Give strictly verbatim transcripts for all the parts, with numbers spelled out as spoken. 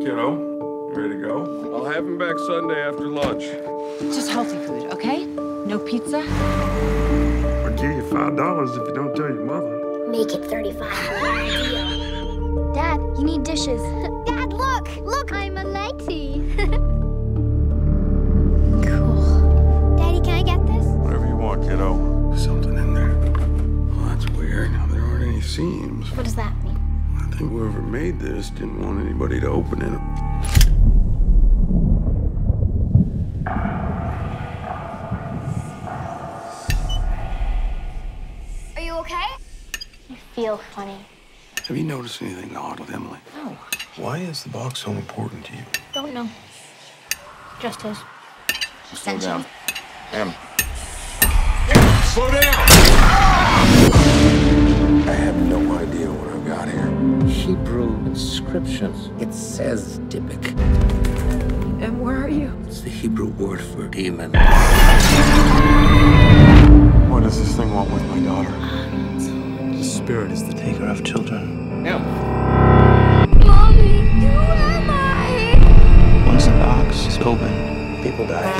kiddo. You ready to go? I'll have him back Sunday after lunch. Just healthy food, okay? No pizza? I'll give you five dollars if you don't tell your mother. Make it thirty-five. Dad, you need dishes. Dad, look! Look! I'm a lady. Cool. Daddy, can I get this? Whatever you want, kiddo. Something in there. Well, that's weird. There aren't any seams. What does that mean? I think whoever made this didn't want anybody to open it. Are you okay? You feel funny. Have you noticed anything odd with Emily? No. Why is the box so important to you? Don't know. Just his. Slow down. Em. Slow down! I have no idea what I've got here. Hebrew inscriptions. It says Dybbuk. And where are you? It's the Hebrew word for demon. What does this thing want with my daughter? The spirit is the taker of children. Em. Mommy, who am I? Once the box is open, people die.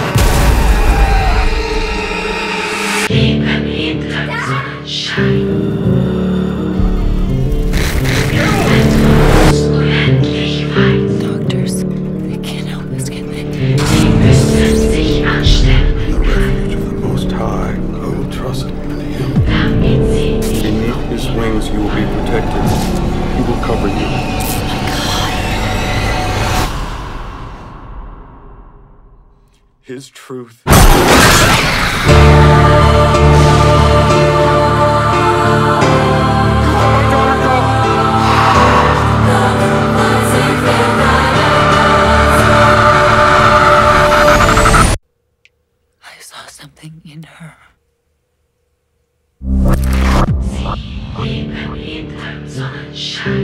Doctors, they can't help us, can they? The refuge of the Most High. I will trust in Him. Beneath His wings you will be protected. He will cover you. His truth. I saw something in her. Sie hinterm Sonnenschein.